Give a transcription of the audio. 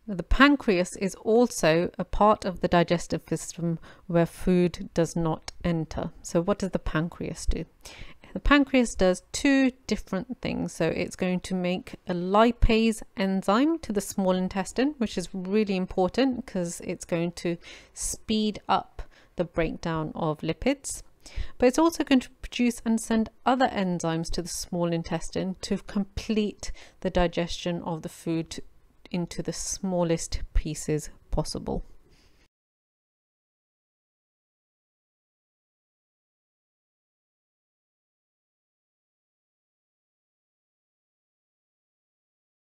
The pancreas is also a part of the digestive system where food does not enter. So what does the pancreas do? The pancreas does two different things. So it's going to make a lipase enzyme to the small intestine, which is really important because it's going to speed up the breakdown of lipids. But it's also going to produce and send other enzymes to the small intestine to complete the digestion of the food into the smallest pieces possible.